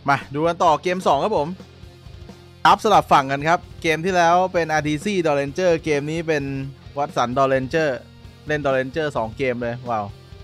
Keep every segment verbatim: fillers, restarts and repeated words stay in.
มาดูกันต่อเกมสองครับผมอัพสลับฝั่งกันครับเกมที่แล้วเป็น อาร์ ที ซี ดอ Ranger เกมนี้เป็นวัตสันดอ Ranger เล่นดอ Ranger สองเกมเลยว้าว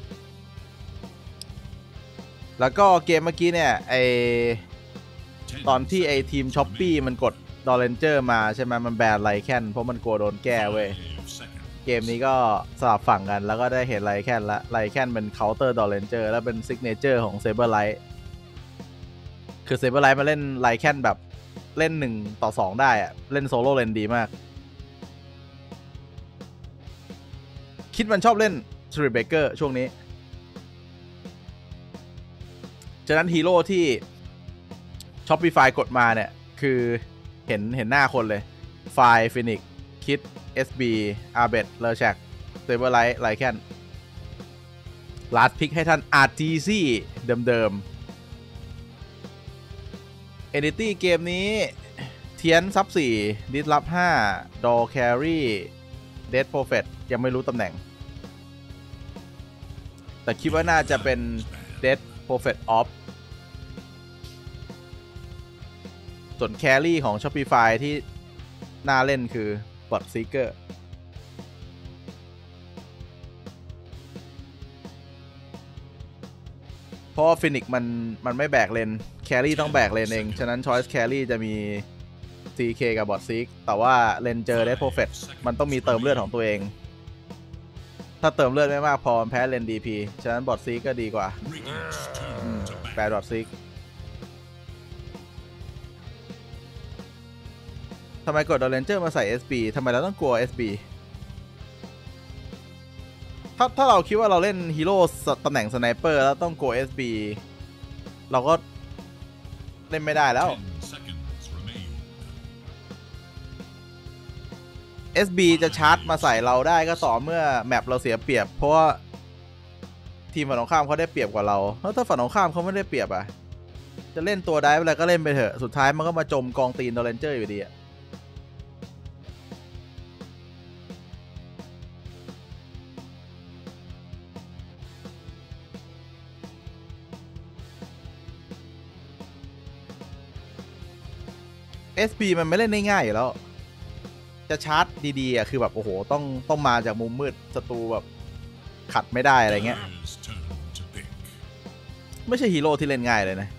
แล้วก็เกมเมื่อกี้เนี่ยไอตอนที่ไอทีมช้อปปี้มันกดดอ Ranger มาใช่ไหมมันแบนไลแคนเพราะมันกลัวโดนแก้เว้ยเกมนี้ก็สลับฝั่งกันแล้วก็ได้เห็นไลแคนละไลแคนเป็นเคาน์เตอร์ดอ Ranger แล้วเป็นซิกเนเจอร์ของเซเบอร์ไลท์คือเซเบอร์ไลท์มาเล่นไลแคนแบบเล่นหนึ่งต่อสองได้อะเล่นโซโล่เลนดีมากคิดมันชอบเล่นสตรีทเบเกอร์ช่วงนี้ฉะนั้นฮีโร่ที่ Shopify กดมาเนี่ยคือเห็นเห็นหน้าคนเลยไฟล์ฟินิกคิด เอส บี อาร์เบตเลอร์แชกเซเบอร์ไลท์ไลแคนลาดพิกให้ท่าน อาร์ ที ซี เดิมๆ Entity เกมนี้เทียนซับสี่ดิสรับห้าดอแครีเดดโปรเฟตยังไม่รู้ตำแหน่งแต่คิดว่าน่าจะเป็นเดดโปรเฟตออฟส่วนแครี่ของ Shopify ที่น่าเล่นคือ Bot Seeker เพราะว่าฟินิกมันมันไม่แบกเลนแครี่ต้องแบกเลนเองฉะนั้น Choice Carry จะมี ซี เค กับ Bot Seek แต่ว่าเลนเจอได้ Prophet มันต้องมีเติมเลือดของตัวเองถ้าเติมเลือดไม่มากพอมันแพ้เลน ดี พี ฉะนั้น Bot Seek ก็ดีกว่าแปด Bot Seek ทำไมกดดอ Ranger มาใส่ เอส บี ทำไมเราต้องกลัว เอส บี ถ้าถ้าเราคิดว่าเราเล่นฮีโร่ตำแหน่งสไนเปอร์แล้วต้องกลัว เอส บี เราก็เล่นไม่ได้แล้ว เอส บี จะชาร์จมาใส่เราได้ก็ต่อเมื่อแมปเราเสียเปรียบเพราะว่าทีมฝั่งตรงข้ามเขาได้เปรียบกว่าเราแล้วถ้าฝั่งตรงข้ามเขาไม่ได้เปรียบอ่ะจะเล่นตัวได้อะไรก็เล่นไปเถอะสุดท้ายมันก็มาจมกองตีนดอ Ranger อยู่ดีอ่ะเอส บี มันไม่เล่นได้ง่ายอยู่แล้วจะชาร์จดีๆอ่ะคือแบบโอ้โหต้องต้องมาจากมุมมืดศัตรูแบบขัดไม่ได้อะไรเงี้ยไม่ใช่ฮีโร่ที่เล่นง่ายเลยนะ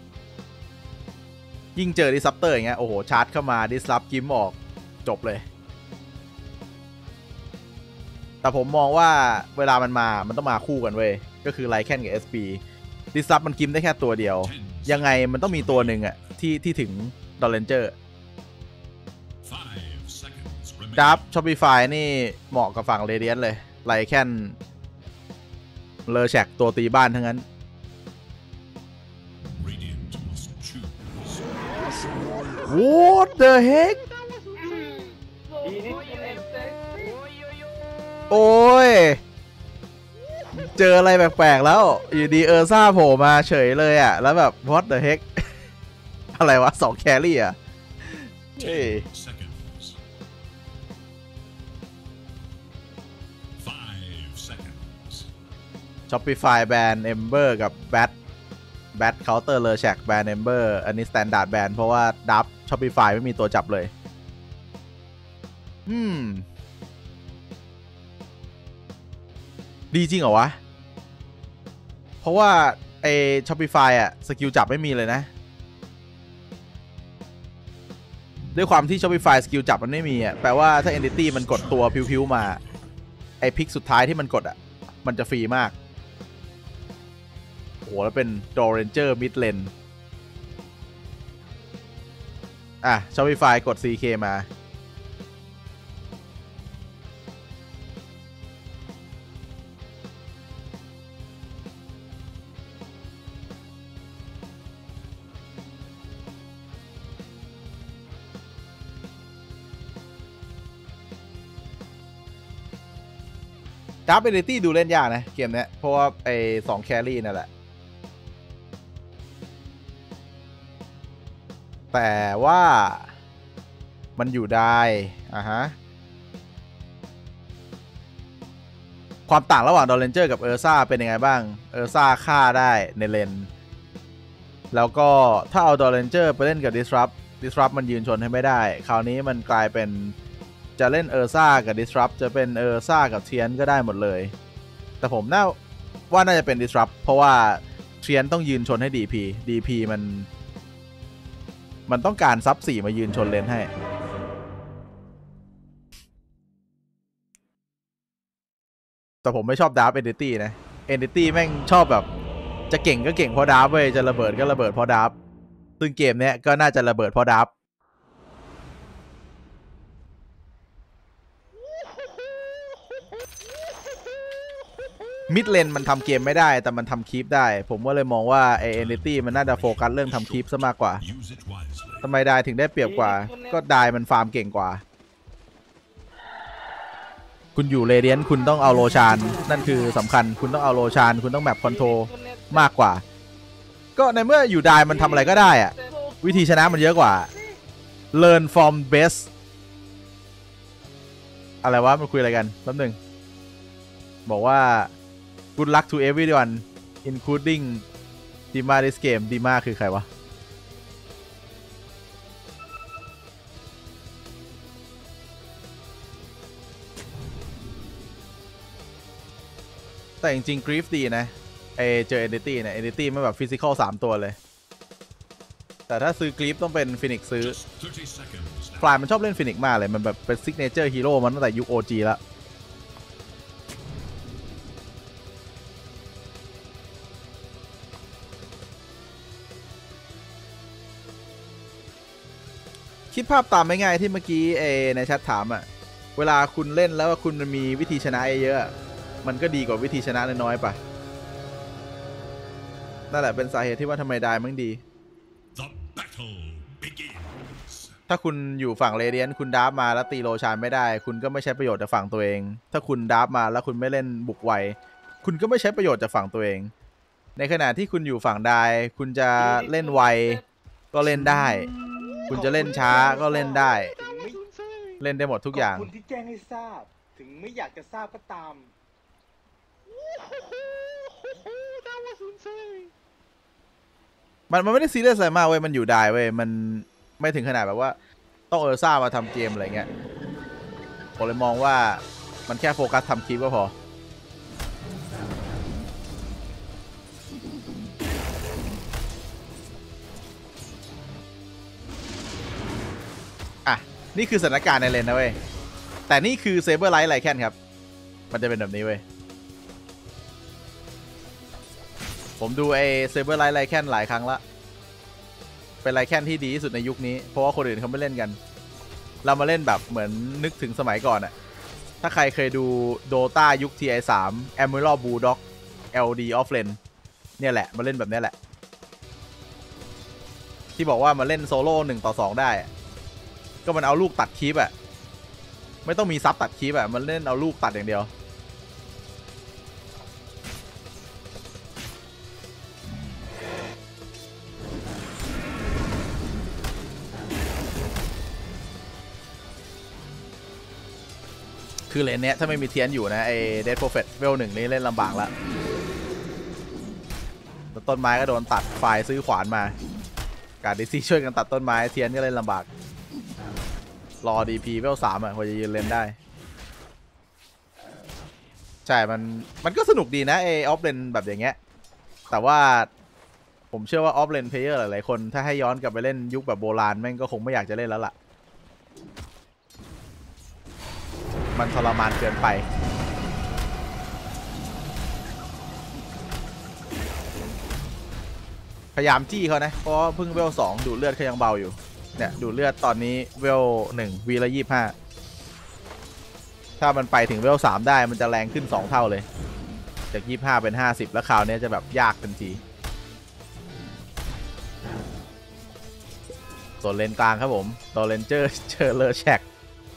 ยิ่งเจอดิสซัปเตอร์อย่างเงี้ยโอ้โหชาร์จเข้ามาดิสซัปกิมออกจบเลยแต่ผมมองว่าเวลามันมามันต้องมาคู่กันเว้ยก็คือไลแคนกับ เอส บี ดิสซัปมันกิมได้แค่ตัวเดียวยังไงมันต้องมีตัวหนึ่งอ่ะที่ที่ถึงดอ Ranger ดับ Shopify นี่เหมาะกับฝั่ง Radiant เลยไลแคนเลอแชกตัวตีบ้านทั้งนั้น What the heck โอ้ยเจออะไรแปลกๆแล้วอยู่ดีเออร์ซ่าโผล่มาเฉยเลยอ่ะแล้วแบบ What the heck อะไรวะสองแครี่อ่ะเฮ้ยShopify แบน Ember กับ Bat Bat Counter เลยแชกแบน Ember อันนี้ Standard แบนเพราะว่าดับ Shopify ไม่มีตัวจับเลยอืมดีจริงเหรอวะเพราะว่าไอ้ Shopify อะสกิลจับไม่มีเลยนะด้วยความที่ Shopify สกิลจับมันไม่มีอะแปลว่าถ้า Entity มันกดตัวพิวๆมาไอ้พิกสุดท้ายที่มันกดอะมันจะฟรีมากโอ้แล้วเป็น ดอ Ranger Mid Lane อ่ะ Shopify กด ซี เค มาดับเบลิตี้ดูเล่นยากนะเกมนี้เพราะว่าไอ้สองแครี่นั่นแหละแต่ว่ามันอยู่ได้อ่ะฮะความต่างระหว่างดอ Ranger กับเออร์ซ่าเป็นยังไงบ้างเออร์ซ่าฆ่าได้ในเลนแล้วก็ถ้าเอาดอ Ranger ไปเล่นกับ Disrupt Disrupt มันยืนชนให้ไม่ได้คราวนี้มันกลายเป็นจะเล่นเออร์ซ่ากับ Disrupt จะเป็นเออร์ซ่ากับเทียนก็ได้หมดเลยแต่ผมน่าว่าน่าจะเป็น Disrupt เพราะว่าเทียนต้องยืนชนให้ ดี พี ดี พี มันมันต้องการซับสี่มายืนชนเลนให้แต่ผมไม่ชอบดาร์ฟเอนติตี้นะเอนติตี้แม่งชอบแบบจะเก่งก็เก่งเพราะดาร์ฟเว้ยจะระเบิดก็ระเบิดเพราะดาร์ฟซึ่งเกมเนี้ยก็น่าจะระเบิดเพราะดาร์ฟมิดเลนมันทำเกมไม่ได้แต่มันทำคีปได้ผมก็เลยมองว่าไอเอนติตี้มันน่าจะโฟกัสเรื่องทำคีปซะมากกว่าทำไมได้ถึงได้เปรียบกว่าก็ได้มันฟาร์มเก่งกว่าคุณอยู่เรเดียนคุณต้องเอาโลชานนั่นคือสำคัญคุณต้องเอาโลชานคุณต้องแมปคอนโทรมากกว่าก็ในเมื่ออยู่ได้มันทำอะไรก็ได้อะวิธีชนะมันเยอะกว่า learn from best อะไรวะมันคุยอะไรกันแป๊บนึงบอกว่า good luck to everyone including Dima this game Dima คือใครวะแต่จริงๆ Grief ดีนะไอเจอ Entity เนี่ย Entity ไม่แบบ Physical สามตัวเลยแต่ถ้าซื้อ Grief ต้องเป็น Phoenix ซื้อฟลายมันชอบเล่น Phoenix มากเลยมันแบบเป็น Signature Hero มันตั้งแต่ยุค โอ จี แล้วคิดภาพตามไม่ง่ายที่เมื่อกี้เอในแชทถามอะเวลาคุณเล่นแล้วคุณมีวิธีชนะเยอะมันก็ดีกว่าวิธีชนะน้อยๆปะนั่นแหละเป็นสาเหตุที่ว่าทำไมได้มั่งดีถ้าคุณอยู่ฝั่งเรเดียนคุณดาร์ฟมาแล้วตีโลชานไม่ได้คุณก็ไม่ใช้ประโยชน์จากฝั่งตัวเองถ้าคุณดาร์ฟมาแล้วคุณไม่เล่นบุกไวคุณก็ไม่ใช้ประโยชน์จากฝั่งตัวเองในขณะที่คุณอยู่ฝั่งได้คุณจะเล่นไวก็เล่นได้คุณจะเล่นช้าก็เล่นได้เล่นได้หมดทุกอย่างคุณที่แจ้งให้ทราบถึงไม่อยากจะทราบก็ตามมันมันไม่ได้ซีเรียสอะไรมากเว้ยมันอยู่ได้เว้ยมันไม่ถึงขนาดแบบว่าต้องเออร์ซ่ามาทำเกมอะไรเงี้ยผมเลยมองว่ามันแค่โฟกัสทำคลิปก็พออ่ะนี่คือสถานการณ์ในเลนนะเว้ยแต่นี่คือเซเบอร์ไลท์ไลแคนครับมันจะเป็นแบบนี้เว้ยผมดูไอเซเบอร์ไลท์ไลแคนหลายครั้งละเป็นไลแคนที่ดีที่สุดในยุคนี้เพราะว่าคนอื่นเขาไม่เล่นกันเรามาเล่นแบบเหมือนนึกถึงสมัยก่อนอะถ้าใครเคยดูโดตายุค ที ไอ สาม Emerald Bulldog แอล ดี Offlane เนี่ยแหละมาเล่นแบบนี้แหละที่บอกว่ามาเล่นโซโล่หนึ่งต่อสองได้ก็มันเอาลูกตัดคลิปอะไม่ต้องมีซับตัดคลิปอะมันเล่นเอาลูกตัดอย่างเดียวคือเลนเนี้ยถ้าไม่มีเทียนอยู่นะไอเดดโปรเฟตเวลหนึ่งนี้เล่นลำบากละต้นไม้ก็โดนตัดไฟซื้อขวานมาการดิซี่ช่วยกันตัดต้นไม้เทียนก็เล่นลำบากรอดีพีเวลสามอ่ะพอจะยืนเลนได้ใช่มันมันก็สนุกดีนะไอออฟเลนแบบอย่างเงี้ยแต่ว่าผมเชื่อว่าออฟเลนเพลเยอร์หลายๆคนถ้าให้ย้อนกลับไปเล่นยุคแบบโบราณแม่งก็คงไม่อยากจะเล่นแล้วล่ะมันทรมานเกินไปพยายามจี้เขานะเพราะเพิ่งเวลสองดูดเลือดเขายังเบาอยู่เนี่ยดูดเลือดตอนนี้เวลหนึ่งวีละยี่สิบห้าถ้ามันไปถึงเวลสามได้มันจะแรงขึ้นสองเท่าเลยจากยี่สิบห้าเป็นห้าสิบแล้วคราวนี้จะแบบยากทันทีส่วนเลนกลางครับผมดอเรนเจอร์เจอเลอร์แชก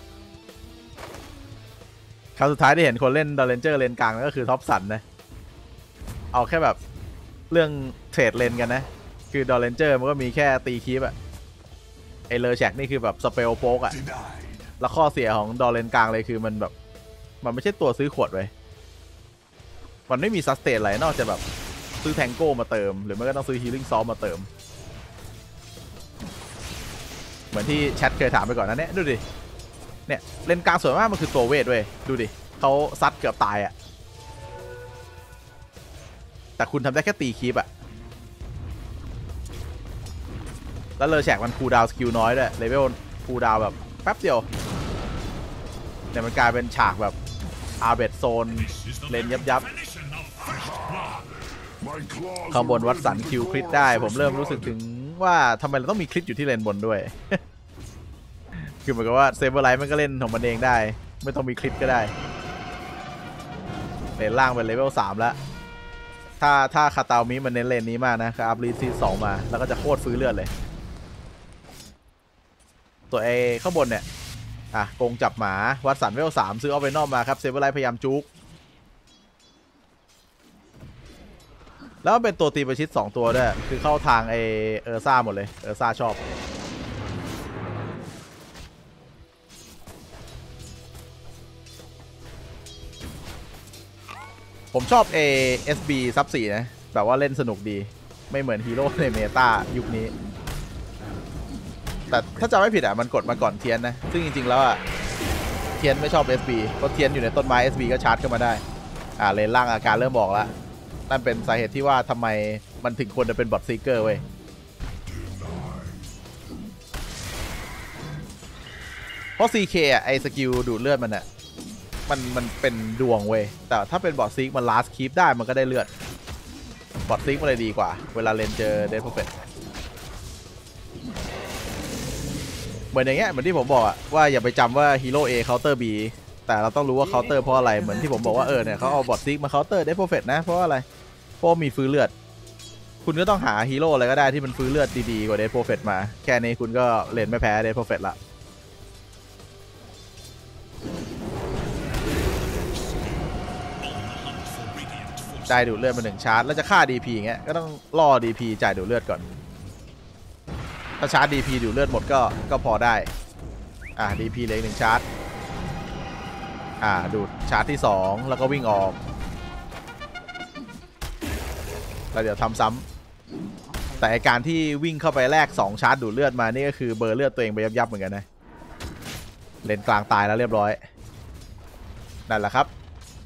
ครั้งสุดท้ายที่เห็นคนเล่นดอเรนเจอร์เลนกลางก็คือท็อปสันนะเอาแค่แบบเรื่องเทรดเลนกันนะคือดอเรนเจอร์มันก็มีแค่ตีคีปอะไอเลอร์แชกนี่คือแบบสเปลโป๊กอะแล้วข้อเสียของดอเลนกลางเลยคือมันแบบมันไม่ใช่ตัวซื้อขวดไว้มันไม่มีซัสเตนอะไรนอกจากแบบซื้อแทงโก้มาเติมหรือไม่ก็ต้องซื้อฮีลิ่งซอลมาเติมเหมือนที่แชทเคยถามไปก่อนนะเนี่ยดูดิเนี่ยเลนกลางส่วนมากมันคือตัวเวทเว้ยดูดิเขาซัดเกือบตายอะแต่คุณทำได้แค่ตีคีปอะแล้วเลอแฉกมันคูลดาวน์สกิลน้อยด้วยเลเวลคูลดาวน์แบบแป๊บเดียวเนี่ยมันกลายเป็นฉากแบบอาร์เบดโซนเลนยับยับข้างบนวัดสันคิวคริสได้ผมเริ่มรู้สึกถึงว่าทำไมเราต้องมีคริสอยู่ที่เลนบนด้วย คือเหมือนกับว่าเซเบอร์ไลท์มันก็เล่นของมันเองได้ไม่ต้องมีคริสก็ได้เลนล่างเป็นเลเวลสามแล้วถ้าถ้าคาตามิมันเน้นเลนนี้มากนะก็อัพลีซีสองมาแล้วก็จะโคตรฟื้นเลือดเลยตัวเอข้างบนเนี่ยอ่ะโกงจับหมาวัดสันเวลสามซื้อเอาไปนอกมาครับเซเบอร์ไลท์พยายามจุกแล้วเป็นตัวตีประชิดสองตัวด้วยคือเข้าทางไอเออร์ซ่าหมดเลยเออร์ซ่าชอบผมชอบ เอ เอส บี ซับสี่นะแบบว่าเล่นสนุกดีไม่เหมือนฮีโร่ในเมตายุคนี้แต่ถ้าจำไม่ผิดอ่ะมันกดมาก่อนเทียนนะซึ่งจริงๆแล้วอ่ะเทียนไม่ชอบ เอส บี เพราะเทียนอยู่ในต้นไม้ เอส บี ก็ชาร์จขึ้นมาได้อ่าเลนล่างอาการเริ่มบอกแล้วนั่นเป็นสาเหตุที่ว่าทำไมมันถึงควรจะเป็นบอทซีเกอร์เว้ยเพราะ ซี เค อ่ะไอสกิลดูดเลือดมันอ่ะมันมันเป็นดวงเว้ยแต่ถ้าเป็นบอทซีกมันลาสคีปได้มันก็ได้เลือดบอทซีกมันเลยดีกว่าเวลาเลนเจอเดนเพอร์เฟคเหมือนอย่างเงี้ยเหมือนที่ผมบอกอะว่าอย่าไปจำว่าฮีโร่ A เคาน์เตอร์ B แต่เราต้องรู้ว่าเคาน์เตอร์เพราะอะไรเหมือนที่ผมบอกว่าเออเนี่ยเขาเอาบอทซีกมาเคาน์เตอร์เดนเพอร์เฟคนะเพราะอะไรเพราะมีฟื้นเลือดคุณก็ต้องหาฮีโร่อะไรก็ได้ที่มันฟื้นเลือดดีๆกว่าเดนเพอร์เฟคมาแค่นี้คุณก็เลนไม่แพ้เดนเพอร์เฟคละจ่ายดูดเลือดมาหนึ่งชาร์จแล้วจะฆ่า ดี พี อย่างเงี้ยก็ต้องล่อ ดี พี จ่ายดูดเลือดก่อนถ้าชาร์จ ดี พี ดูดเลือดหมดก็ก็พอได้อ่า ดี พี เหลืออีกหนึ่งชาร์จอ่าดูดชาร์จที่สองแล้วก็วิ่งออกแล้วเดี๋ยวทำซ้ำแต่การที่วิ่งเข้าไปแลกสองชาร์จดูดเลือดมานี่ก็คือเบอร์เลือดตัวเองไปยับๆเหมือนกันนะเลนกลางตายแล้วเรียบร้อยนั่นแหละครับ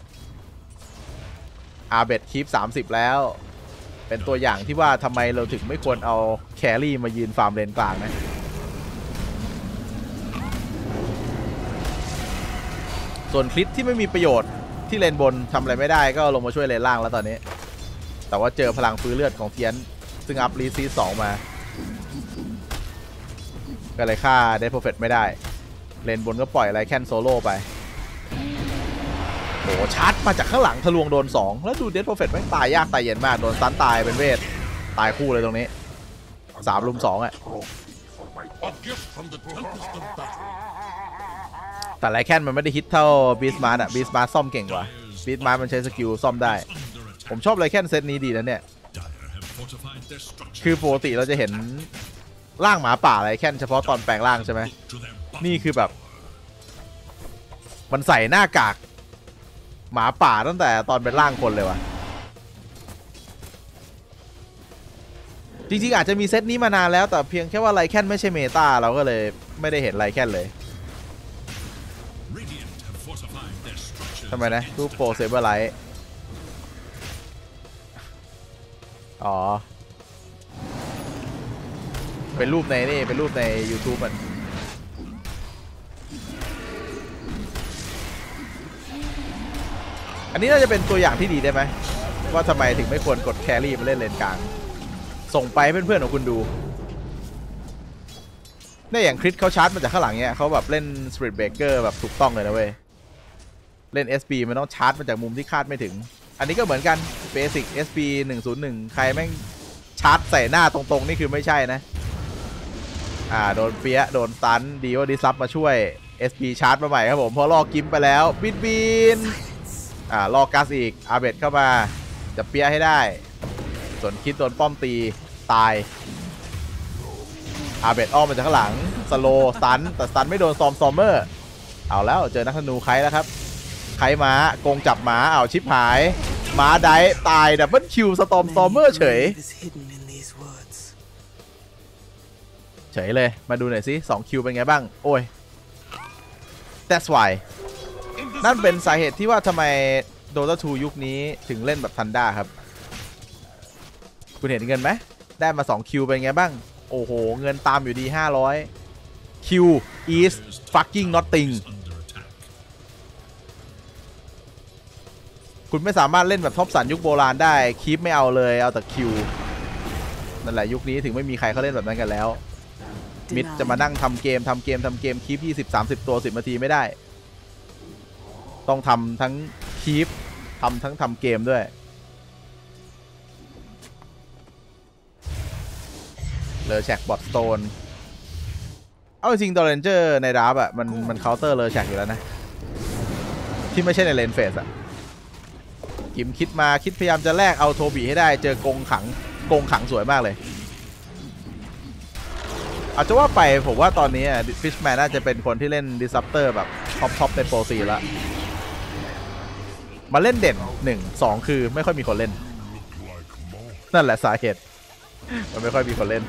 อาร์เบดคีปสามสิบแล้วเป็นตัวอย่างที่ว่าทำไมเราถึงไม่ควรเอาแครี่มายืนฟาร์มเลนกลางนะส่วนคลิปที่ไม่มีประโยชน์ที่เลนบนทำอะไรไม่ได้ก็ลงมาช่วยเลนล่างแล้วตอนนี้แต่ว่าเจอพลังฟื้นเลือดของเทียนซึ่งอัพรีซีสองมาก็เลยฆ่าเดนเพอร์เฟคไม่ได้เลนบนก็ปล่อยไรแคนโซโล่ไปโอ้ชาร์จมาจากข้างหลังทะลวงโดนสองแล้วดูเดดเพอร์เฟคต์แม่งตายยากตายเย็นมากโดนซันตายเป็นเวทตายคู่เลยตรงนี้สามลุมสองอ่ะแต่ไรแคนมันไม่ได้ฮิตเท่าบีสมาร์ทอ่ะบีสมาร์ทซ่อมเก่งกว่าบีสมาร์ทมันใช้สกิลซ่อมได้ผมชอบไรแคนเซตนี้ดีนะเนี่ยคือปกติเราจะเห็นร่างหมาป่าไรแคนเฉพาะตอนแปลงร่างใช่ไหมนี่คือแบบมันใส่หน้ากากหมาป่าตั้งแต่ตอนเป็นร่างคนเลยวะจริงๆอาจจะมีเซตนี้มานานแล้วแต่เพียงแค่ว่าไลแคนไม่ใช่เมตาเราก็เลยไม่ได้เห็นไลแคนเลยทำไมนะรูปโปรเซเบอร์ไลท์อ๋อเป็นรูปในนี่เป็นรูปใน YouTube มันอันนี้น่าจะเป็นตัวอย่างที่ดีได้ไหมว่าทำไมถึงไม่ควรกดแครี่มาเล่นเลนกลางส่งไปเพื่อนๆของคุณดูเนี่ยอย่างคริสเขาชาร์จมาจากข้างหลังเนี่ยเขาแบบเล่นสปริตเบรกเกอร์แบบถูกต้องเลยนะเว้ยเล่น เอส บี มันต้องชาร์จมาจากมุมที่คาดไม่ถึงอันนี้ก็เหมือนกันเบสิก เอส บี หนึ่งศูนย์หนึ่งใครแม่งชาร์จใส่หน้าตรงๆนี่คือไม่ใช่นะอ่าโดนเปียโดนตันดีว่าดิซับมาช่วย เอส บี ชาร์จมาใหม่ครับผมพอลอกกิมไปแล้วบินบินอ่าลอกกัสอีกอาร์เบดเข้ามาจะเปียให้ได้ส่วนคิดโดนป้อมตีตายอาร์เบดอ้อมมาจากข้างหลังสโลสตันแต่สตันไม่โดนซอมซอมเมอร์เอาแล้วเจอนักธนูไคแล้วครับไคม้าโกงจับหมาเอาชิปหายม้าได้ตายดับเบิลคิวสตอมสตอมเมอร์เฉยเฉยเลยมาดูหน่อยสิสองคิวเป็นไงบ้างโอ้ย that's why นั่นเป็นสาเหตุที่ว่าทำไม Dota ทูยุคนี้ถึงเล่นแบบทันด้าครับคุณเห็นเงินไหมได้มาสองคิวเป็นไงบ้างโอ้โหเงินตามอยู่ดีห้าร้อยคิว is fucking nothing คุณไม่สามารถเล่นแบบท็อปสันยุคโบราณได้คีปไม่เอาเลยเอาแต่คิวนั่นแหละยุคนี้ถึงไม่มีใครเขาเล่นแบบนั้นกันแล้วมิดจะมานั่งทำเกมทำเกมทำเกมคีปยี่สิบ สามสิบตัวสิบนาทีไม่ได้ต้องทำทั้งคีปทำทั้งทำเกมด้วยเลอแชกบอทสโตนเอาจริงดอเรนเจอร์ในดราฟอะมันมันเคาน์เตอร์เลอแชกอยู่แล้วนะที่ไม่ใช่ในเลนเฟสอะกิมคิดมาคิดพยายามจะแลกเอาโทบีให้ได้เจอกงขังกงขังสวยมากเลยอาจจะว่าไปผมว่าตอนนี้ฟิชแมนน่าจะเป็นคนที่เล่นดิสซัปเตอร์แบบท็อปท็อปในโปรซีแล้วมาเล่นเด่นหนึ่ง สองคือไม่ค่อยมีคนเล่นนั่นแหละสาเหตุมันไม่ค่อยมีคนเล่น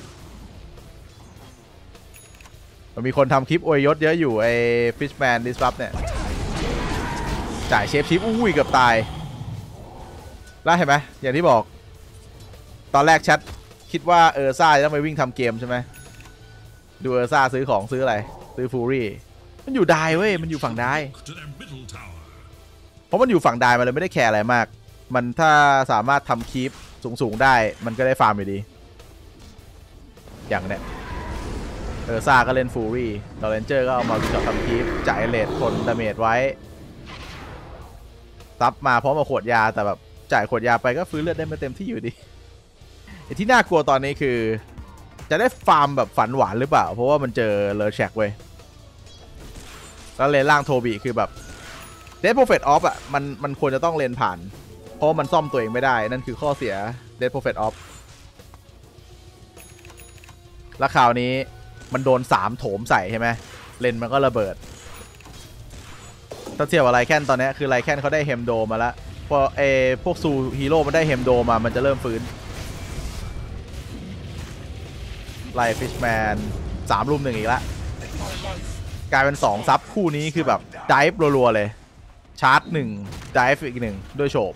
มันมีคนทำคลิปอวยยศเยอะอยู่ไอ้ Fishman Disrupt เนี่ยจ่ายเชฟชิปอุ้ยเกือบตายแล้วเห็นไหมอย่างที่บอกตอนแรกแชทคิดว่าเออร์ซ่าจะต้องไปวิ่งทำเกมใช่ไหมดูเออร์ซ่าซื้อของซื้ออะไรซื้อฟูรี่มันอยู่ได้เว้ยมันอยู่ฝั่งได้เพราะมันอยู่ฝั่งได้มันเลยไม่ได้แคร์อะไรมากมันถ้าสามารถทำคลิปสูงๆได้มันก็ได้ฟาร์มอยู่ดีอย่างเนี้ยเออร์ซ่าก็เล่นฟูรี่ดอเรนเจอร์ก็เอามาวิเคราะห์ทำคลิปจ่ายเลทคนดาเมจไว้ซับมาพร้อมกับขวดยาแต่แบบจ่ายขวดยาไปก็ฟื้นเลือดได้ไม่เต็มที่อยู่ดีไอ้ที่น่ากลัวตอนนี้คือจะได้ฟาร์มแบบฝันหวานหรือเปล่าเพราะว่ามันเจอเลอแชกเว้ยแล้วเลนล่างโทบีคือแบบเดดโปรเฟตออฟอ่ะมันมันควรจะต้องเลนผ่านเพราะมันซ่อมตัวเองไม่ได้นั่นคือข้อเสียเดดโปรเฟตออฟแล้วคราวนี้มันโดนสามโถมใส่ใช่ไหมเลนมันก็ระเบิดถ้าเทียบกับไลแคนตอนนี้คือไลแคนเขาได้เฮมโดมาแล้วพอเอพวกซูฮีโร่มันได้เฮมโดมามันจะเริ่มฟื้นไลฟิชแมนสามรุมหนึ่งอีกแล้วกลายเป็นสองซับคู่นี้คือแบบไดฟ์รัวๆเลยชาร์จหนึ่งไดฟ์อีกหนึ่งด้วยโฉบ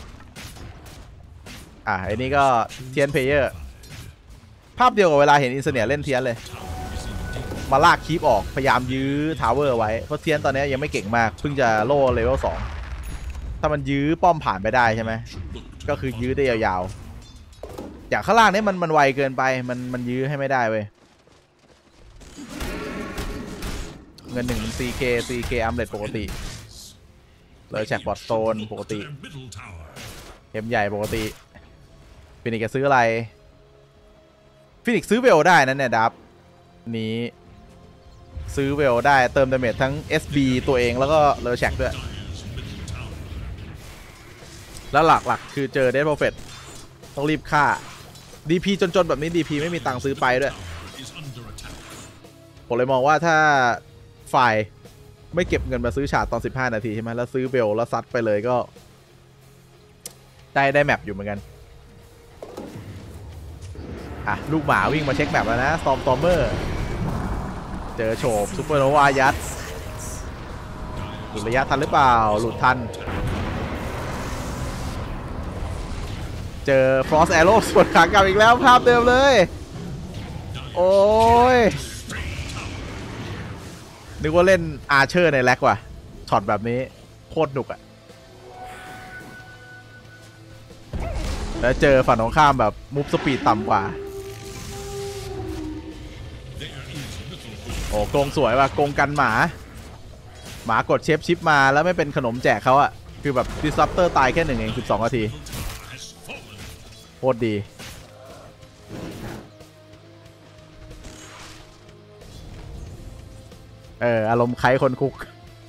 อ่ะไอ้นี่ก็เทียนเพลเยอร์ภาพเดียวกับเวลาเห็นอินเสเนียเล่นเทียนเลยมาลากคีปออกพยายามยื้อทาวเวอร์ไว้เพราะเทียนตอนนี้ยังไม่เก่งมากเพิ่งจะโล่เลเวลสองถ้ามันยื้อป้อมผ่านไปได้ใช่ไหมก็คือยื้อได้ยาวๆอย่างข้างล่างนี้มันมันไวเกินไปมันมันยื้อให้ไม่ได้เว้ยเงินหนึ่ง ซี เค ซี เค อัมเลตปกติเลยแชกบอทโซนปกติเข็มใหญ่ปกติฟินิกจะซื้ออะไรฟินิกซื้อเวลได้นั่นเนี่ยดับนี้ซื้อเวลได้เติมดาเมจทั้ง เอส บี ตัวเองแล้วก็เลอแชกด้วยแล้วหลักๆคือเจอเดดโปรเฟตต้องรีบฆ่า ดี พี จนๆแบบนี้ ดี พี ไม่มีตังค์ซื้อไปด้วยผมเลยมองว่าถ้าฝ่ายไม่เก็บเงินมาซื้อฉาดตอนสิบห้านาทีใช่ไหมแล้วซื้อเวลแล้วซัดไปเลยก็ได้ได้แมปอยู่เหมือนกันอ่ะลูกหมาวิ่งมาเช็คแมปแล้วนะสตอมตอมเมอร์เจอโฉบซุปเปอร์โนวายัดหลุดระยะทันหรือเปล่าหลุดทันเจอฟรอสแอโร่สวนขากลับอีกแล้วภาพเดิมเลยโอ้ยนึกว่าเล่นอาร์เชอร์ในแร็กว่ะช็อตแบบนี้โคตรหนุกอะแล้วเจอฝั่งตรงข้ามแบบมูฟสปีดต่ำกว่าโอ้โกงสวยว่ะโกงกันหมาหมากดเชฟชิปมาแล้วไม่เป็นขนมแจกเขาอะคือแบบดิสรัปเตอร์ตายแค่หนึ่งเองสิบสองนาทีโคตรดีเอออารมณ์ใครคนคุก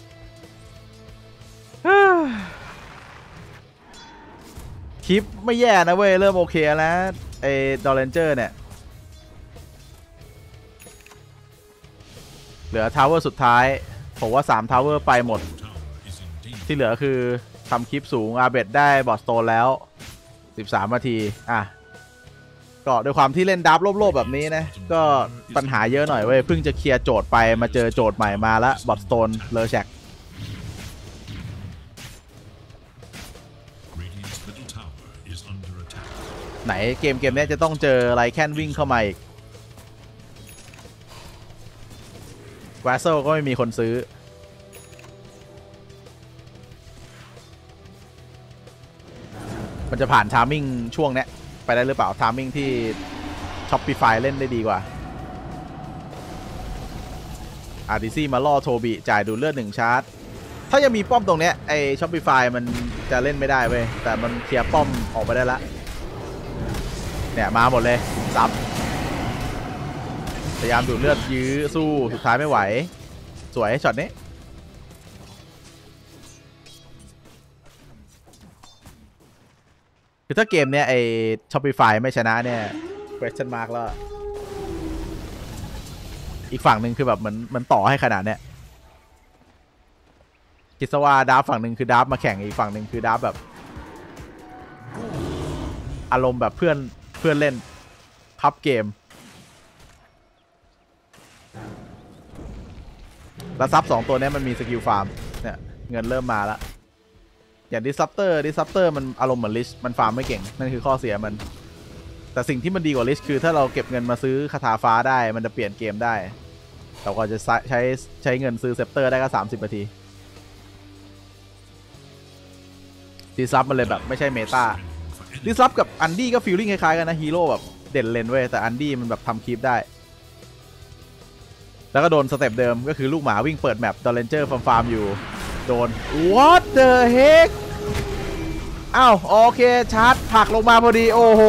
คลิปไม่แย่นะเว้ยเริ่มโอเคแล้วไอ้ดอเรนเจอร์เนี่ยเหลือทาวเวอร์สุดท้ายผมว่าสามทาวเวอร์ไปหมดที่เหลือคือทำคลิปสูงอาเบดได้บอสโตนแล้วสิบสามนาทีอ่ะก็ด้วยความที่เล่นดับโลบๆแบบนี้นะก็ปัญหาเยอะหน่อยเว้ยเพิ่งจะเคลียร์โจทย์ไปมาเจอโจทย์ใหม่มาแล้วบอสโตนเลอแชกไหนเกมเกมนี้จะต้องเจอไรแคนวิ่งเข้ามาอีกแวสเซลก็ไม่มีคนซื้อมันจะผ่านทามมิ่งช่วงนี้ไปได้หรือเปล่าทามมิ่งที่ Shopify เล่นได้ดีกว่าอาร์ดีซี่มาล่อโทบิจ่ายดูเลือดหนึ่งชาร์จถ้ายังมีป้อมตรงเนี้ยไอ Shopify มันจะเล่นไม่ได้เว้ยแต่มันเคลียร์ป้อมออกไปได้ละเนี่ยมาหมดเลยซับพยายามดูดเลือดยื้อสู้สุดท้ายไม่ไหวสวยช็อตนี้คือถ้าเกมเนี้ยไอ Shopify ไม่ชนะเนี่ย question mark แล้วอีกฝั่งหนึ่งคือแบบเหมือนมันต่อให้ขนาดเนี้ยคิดซะว่าดาร์ฟฝั่งหนึ่งคือดาร์ฟมาแข่งอีกฝั่งหนึ่งคือดาร์ฟแบบอารมณ์แบบเพื่อนเพื่อนเล่นพับเกมแล้วซับสองตัวนี้มันมีสกิลฟาร์มเนี่ยเงินเริ่มมาแล้วอย่างดิสซัปเตอร์ดิสซัปเตอร์มันอารมณ์เหมือนลิชมันฟาร์มไม่เก่งนั่นคือข้อเสียมันแต่สิ่งที่มันดีกว่าลิชคือถ้าเราเก็บเงินมาซื้อคาถาฟ้าได้มันจะเปลี่ยนเกมได้เราก็จะใช้ใช้เงินซื้อเซปเตอร์ได้ก็สามสิบนาทีดิสซัปมันเลยแบบไม่ใช่เมตาดิสซัปกับอันดี้ก็ฟีลลิ่งคล้ายๆกันนะฮีโร่แบบเด่นเลนเว้ยแต่อันดี้มันแบบทำคลิปได้แล้วก็โดนสเต็ปเดิมก็คือลูกหมาวิ่งเปิดแมปดอลเลนเจอร์ฟาร์มฟาร์มอยู่โดน what the heck อ้าวโอเคชาร์จผักลงมาพอดีโอ้โห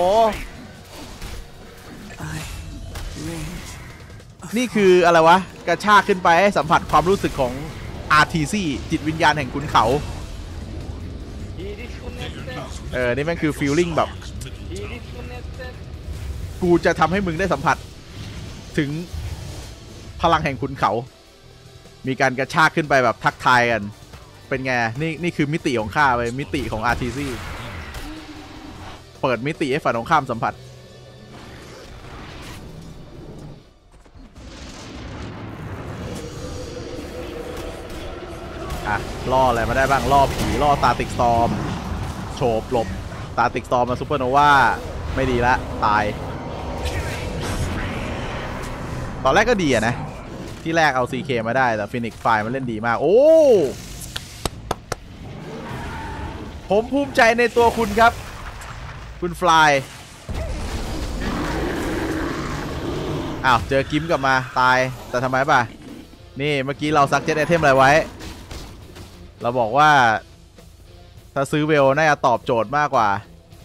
นี่คืออะไรวะกระชากขึ้นไปให้สัมผัสความรู้สึกของ อาร์ ที ซี จิตวิญญาณแห่งขุนเขาเออนี่แม่งคือฟีลลิ่งแบบกูจะทำให้มึงได้สัมผัสถึงพลังแห่งขุนเขามีการกระชากขึ้นไปแบบทักทายกันเป็นไงนี่นี่คือมิติของข้าไปมิติของ อาร์ ที ซี เปิดมิติให้ฝ่ายตรงข้ามสัมผัสอ่ะล่ออะไรมาได้บ้างล่อผีล่อตาติกซอมโฉบหลบตาติกซอมมาซูเปอร์โนวาไม่ดีละตายตอนแรกก็ดีอะนะที่แรกเอา ซี เค มาได้แต่ฟินิกซ์ไฟมันเล่นดีมากโอ้ผมภูมิใจในตัวคุณครับคุณฟลายอ้าวเจอกิมกลับมาตายแต่ทำไมป่ะนี่เมื่อกี้เราซักเจ็ตไอเทมอะไรไว้เราบอกว่าถ้าซื้อเวลน่าจะตอบโจทย์มากกว่า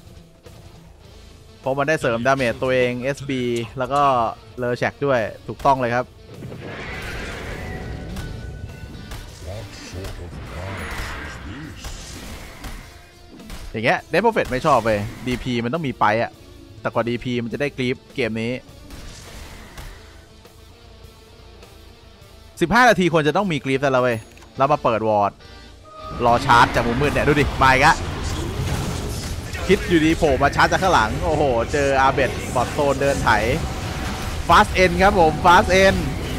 เพราะมันได้เสริมดาเมจตัวเอง เอส บี แล้วก็เลอแชกด้วยถูกต้องเลยครับอย่างเงี้ยเดฟโปรเฟตไม่ชอบเลย ดี พี มันต้องมีไปอะแต่กว่า ดี พี มันจะได้กรีฟเกมนี้สิบห้านาทีควรจะต้องมีกรีฟแต่ละเว้ยแล้วมาเปิดวอร์ดรอชาร์จจากมุมมืดเนี่ยดูดิมาอีกอะคิดอยู่ดีโผล่มาชาร์จจากข้างหลังโอ้โหเจออาเบดบอทโซนเดินไถฟาสเอ็นครับผมฟาสเอ็น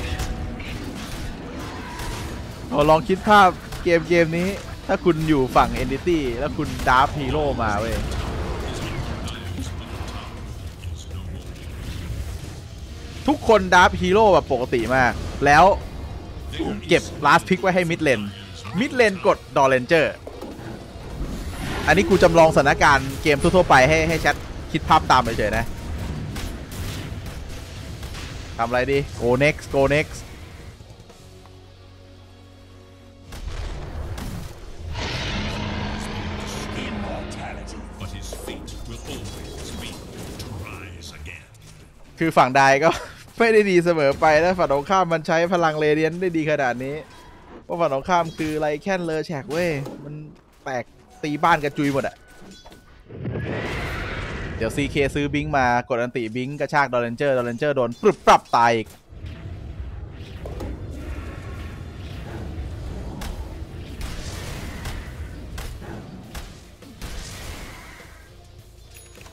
ลองคิดภาพเกมเกมนี้ถ้าคุณอยู่ฝั่ง Entity แล้วคุณดาร์ฟฮีโร่มาเว้ยทุกคนดาร์ฟฮีโร่แบบปกติมากแล้วเก็บลาสพิกไว้ให้มิดเลนมิดเลนกดดอเลนเจอร์อันนี้กูจำลองสถานการณ์เกมทั่วๆไปให้ให้แชทคิดภาพตามเฉยๆนะทำอะไรดี go next go nextคือฝั่งใดก็ ไม่ได้ดีเสมอไปแล้วฝั่งตรงข้ามมันใช้พลังเรเดียนได้ดีขนาดนี้เพราะฝั่งตรงข้ามคือไรแค่นเลอแฉกเว้ยมันแตกตีบ้านกระจุยหมดอะเดี๋ยว ซี เค ซื้อบิงมากดอันติบิงกระชากดอลเลนเจอร์ดอลเลนเจอร์โดนปรับปรับตายอีก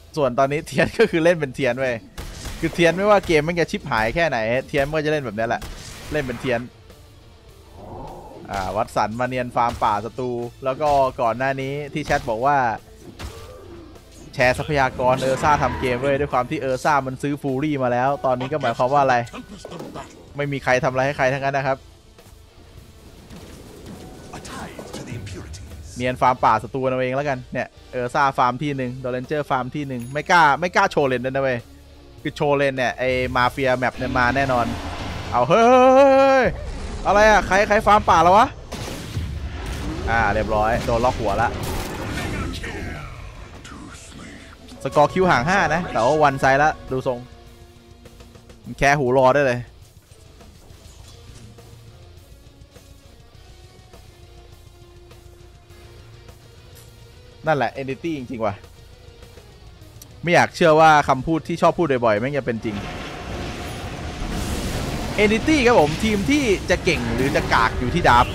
ส่วนตอนนี้เทียนก็คือเล่นเป็นเทียนเว้ยคือเทียนไม่ว่าเกมมันจะชิบหายแค่ไหนเทียนมันก็จะเล่นแบบนี้แหละเล่นเป็นเทียนอ่าวัดสันมาเนียนฟาร์มป่าศัตรูแล้วก็ก่อนหน้านี้ที่แชทบอกว่าแชร์ทรัพยากรเออร์ซ่าทำเกมเว้ยด้วยความที่เออร์ซ่ามันซื้อฟูรี่มาแล้วตอนนี้ก็หมายความว่าอะไรไม่มีใครทำอะไรให้ใครทั้งนั้นนะครับเนียนฟาร์มป่าศัตรูเอาเองแล้วกันเนี่ยเออร์ซ่าฟาร์มที่หนึ่งโดเรนเจอร์ฟาร์มที่หนึ่งไม่กล้าไม่กล้าโชว์เลนด้วยนะเว้ยคือโชว์เลนเนี่ยไอมาเฟียแมปเนี่ยมาแน่นอนเอาเฮ้ยอะไรอะใครใครฟาร์มป่าแล้ววะอ่าเรียบร้อยโดนล็อกหัวละสกอร์คิวห่างห้านะแต่ว่าวันไซด์ละดูทรงแค่หูรอได้เลยนั่นแหละ Entity จริงๆว่ะไม่อยากเชื่อว่าคำพูดที่ชอบพูดบ่อยๆแม่งจะเป็นจริง Entity ครับผมทีมที่จะเก่งหรือจะกากอยู่ที่ดับ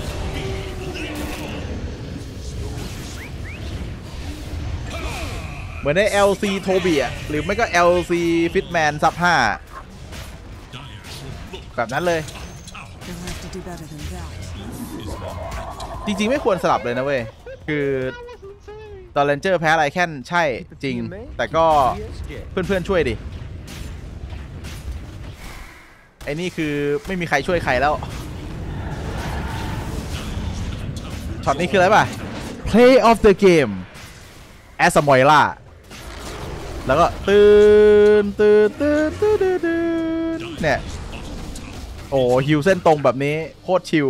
เหมือนใน แอล ซี โทบีอ่ะหรือไม่ก็ แอล ซี Fitman ซับห้าแบบนั้นเลยจริงๆไม่ควรสลับเลยนะเว้ยคือตอนเรนเจอร์แพ้ไรแค่นใช่จริงแต่ก็เพื่อนๆช่วยดิไอ้นี่คือไม่มีใครช่วยใครแล้วช็อตนี้คืออะไรป่ะ Play of the game as a Moira แล้วก็ตื่นตื่นตื่นตื่นตื่นเนี่ยโอ้ฮิวเส้นตรงแบบนี้โคตรชิล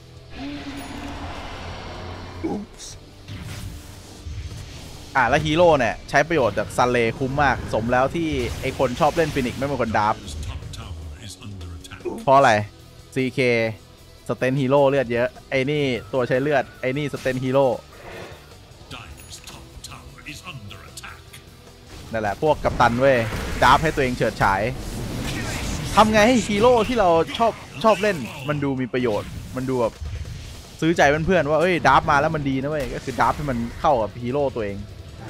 อ่ะแล้วฮีโร่เนี่ยใช้ประโยชน์จากซันเลคุ้มมากสมแล้วที่ไอคนชอบเล่นฟินิกไม่เป็นคนดับเพราะอะไร ซี เค สเตนฮีโร่เลือดเยอะไอ้นี่ตัวใช้เลือดไอ้นี่สเตนฮีโร่นั่นแหละพวกกัปตันเว้ยดับให้ตัวเองเฉิดฉายทำไงให้ฮีโร่ที่เราชอบชอบเล่นมันดูมีประโยชน์มันดูแบบซื้อใจเพื่อนๆว่าเอ้ยดับมาแล้วมันดีนะเว้ยก็คือดับให้มันเข้ากับฮีโร่ตัวเอง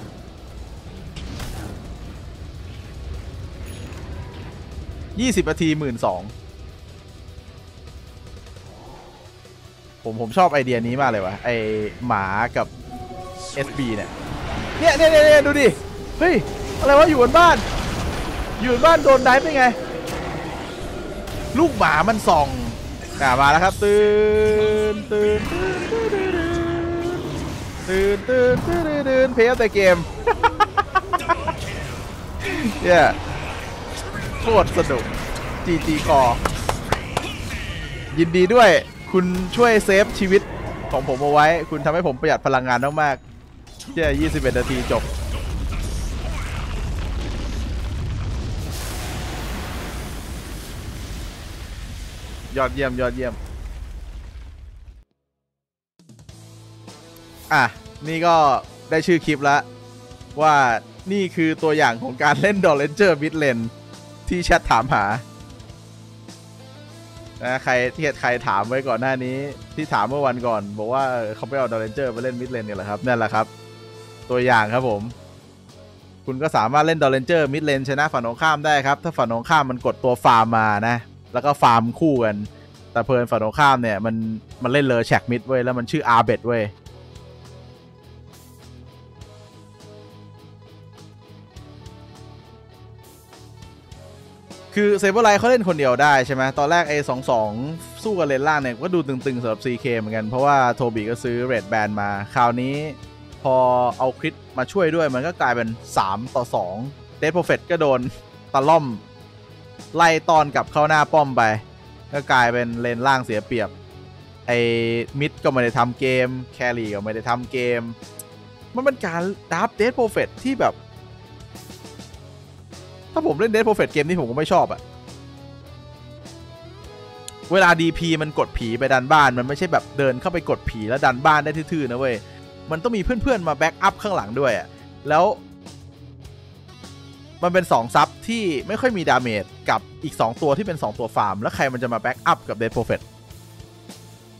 ยี่สิบนาทีหมื่นสองผมผมชอบไอเดียนี้มากเลยวะไอหมากับ เอส บี เนี่ยเนี่ยเนี่ยเนี่ยดูดิเฮ้ยอะไรวะอยู่บนบ้านอยู่บนบ้านโดนได้เป็นไงลูกหมามันส่องอ่ามาแล้วครับตื่นตื่นตื่นตื่นตื่นตื่นเพลย์แต่เกมเนี่ยโคตรสนุกจีจีคอยินดีด้วยคุณช่วยเซฟชีวิตของผมเอาไว้คุณทำให้ผมประหยัดพลังงานมากๆแค่ยี่สิบเอ็ดนาทีจบยอดเยี่ยมยอดเยี่ยมอ่ะนี่ก็ได้ชื่อคลิปแล้วว่านี่คือตัวอย่างของการเล่นดอเรนเจอร์มิดเลนที่แชทถามหานะใครที่ใครถามไว้ก่อนหน้านี้ที่ถามเมื่อวันก่อนบอกว่าเขาไปเอาดอเรนเจอร์มาเล่นมิดเลนกันเหรอครับนั่นแหละครับตัวอย่างครับผมคุณก็สามารถเล่นดอเรนเจอร์มิดเลนชนะฝั่งตรงข้ามได้ครับถ้าฝั่งตรงข้ามมันกดตัวฟาร์มมานะแล้วก็ฟาร์มคู่กันแต่เพลินฝั่งตรงข้ามเนี่ยมันมันเล่นเลอแชกมิดเว้ยแล้วมันชื่ออาร์เบดเว้ยคือเซเบอร์ไลท์เขาเล่นคนเดียวได้ใช่ไหมตอนแรกไอ้สองสองสู้กับเลนล่างเนี่ยก็ดูตึงๆสำหรับ ซี เค เหมือนกันเพราะว่าโทบีก็ซื้อเรดแบนมาคราวนี้พอเอาคริสมาช่วยด้วยมันก็กลายเป็นสามต่อสองเดดโปรเฟตก็โดนตะล่อมไล่ตอนกลับเข้าหน้าป้อมไปก็กลายเป็นเลนล่างเสียเปรียบไอ้มิดก็ไม่ได้ทำเกมแครี่ก็ไม่ได้ทำเกมมันเป็นการดับเดดโปรเฟตที่แบบถ้าผมเล่นเดดโปรเฟตเกมนี้ผมก็ไม่ชอบอะเวลา ดี พี มันกดผีไปดันบ้านมันไม่ใช่แบบเดินเข้าไปกดผีแล้วดันบ้านได้ทื่อๆนะเว้ยมันต้องมีเพื่อนๆมาแบ็กอัพข้างหลังด้วยอะแล้วมันเป็นสองซับที่ไม่ค่อยมีดาเมจกับอีกสองตัวที่เป็นสองตัวฟาร์มแล้วใครมันจะมาแบ็กอัพกับเดดโปรเฟต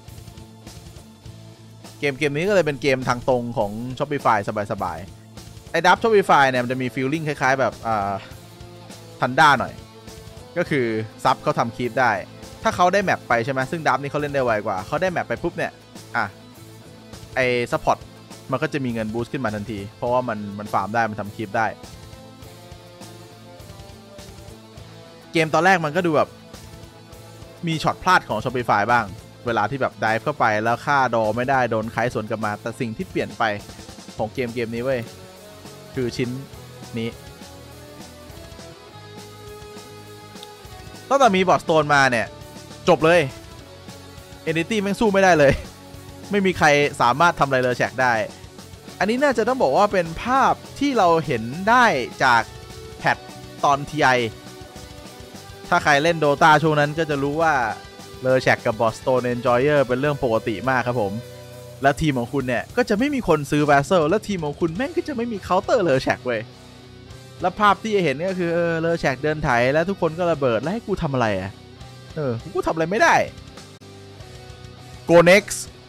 เกมเกมนี้ก็เลยเป็นเกมทางตรงของ Shopify สบายๆไอ้ดับช็อปปี้ไฟเนี่ยมันจะมีฟีลลิ่งคล้ายๆแบบอ่าทันด้าหน่อยก็คือซับเขาทำคีปได้ถ้าเขาได้แมปไปใช่ไหมซึ่งดับนี่เขาเล่นได้ไวกว่าเขาได้แมปไปปุ๊บเนี่ยอ่ะไอ้ซัพพอร์ตมันก็จะมีเงินบูสต์ขึ้นมาทันทีเพราะว่ามันมันฟาร์มได้มันทำคีปได้เกมตอนแรกมันก็ดูแบบมีช็อตพลาดของ Shopify บ้างเวลาที่แบบไดฟ์เข้าไปแล้วฆ่าดอไม่ได้โดนไคสวนกลับมาแต่สิ่งที่เปลี่ยนไปของเกมเกมนี้เว้ยคือชิ้นนี้ตั้งแต่มีบอสโตนมาเนี่ยจบเลย Entity แม่งสู้ไม่ได้เลยไม่มีใครสามารถทำอะไรเลยแชกได้อันนี้น่าจะต้องบอกว่าเป็นภาพที่เราเห็นได้จากแพทตอน ที ไอ ถ้าใครเล่น Dota ช่วงนั้นก็จะรู้ว่าเลอแชกกับบอสโตน Enjoyer เป็นเรื่องปกติมากครับผมและทีมของคุณเนี่ยก็จะไม่มีคนซื้อ Vassal และทีมของคุณแม่งก็จะไม่มีเคาน์เตอร์เลอแชกเว้ยแล้วภาพที่เห็นก็คือเออเลอแชกเดินไถแล้วทุกคนก็ระเบิดแล้วให้กูทำอะไรอ่ะเออกูทำอะไรไม่ได้ Go next